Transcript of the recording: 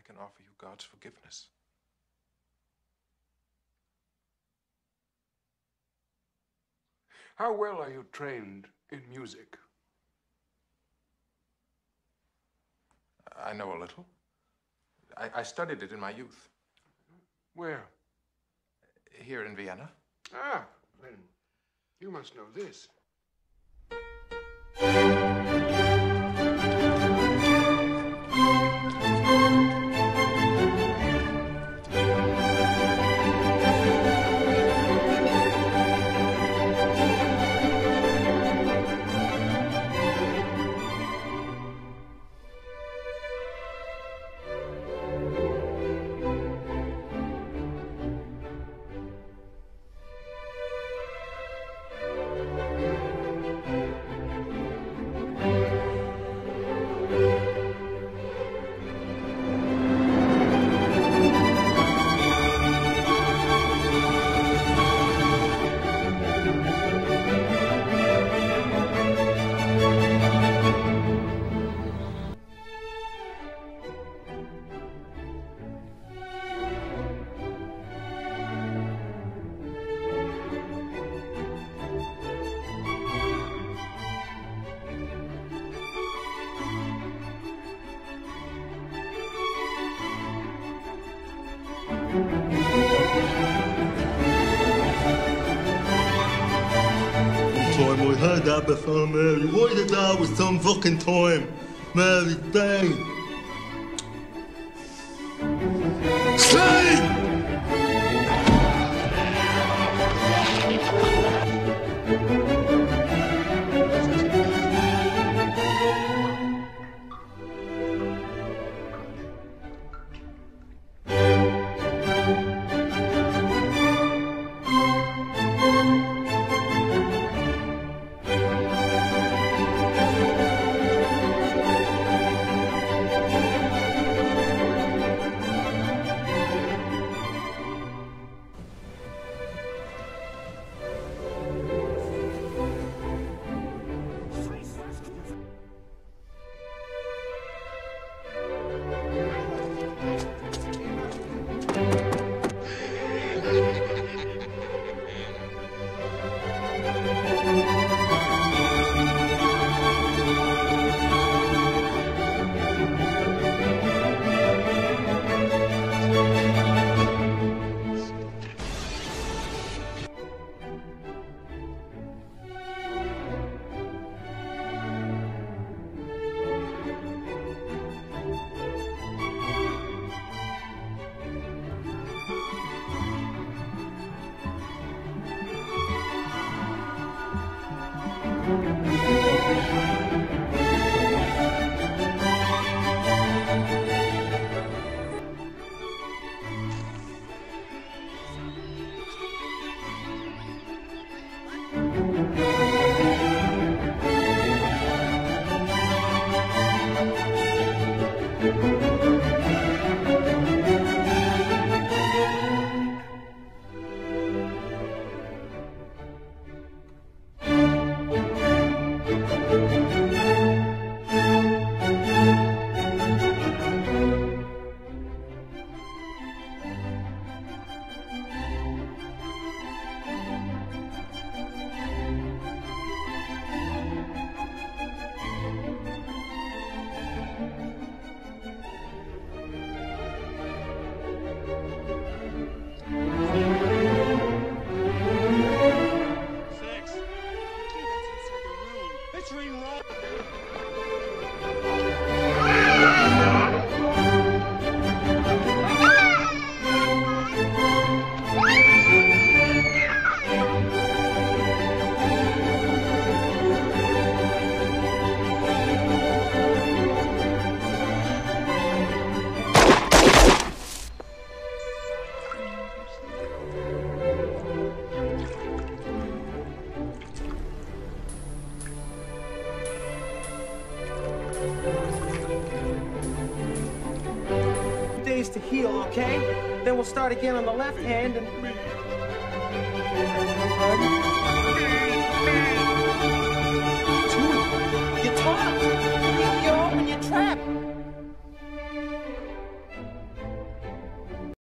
can offer you God's forgiveness. How well are you trained in music? I know a little. I studied it in my youth. Where? Here in Vienna. Ah, then you must know this. Time I heard that before, Mary. Why did that with some fucking time? Mary, bang! Sleep! To heal, okay? Then we'll start again on the left hand and... Two. You talk.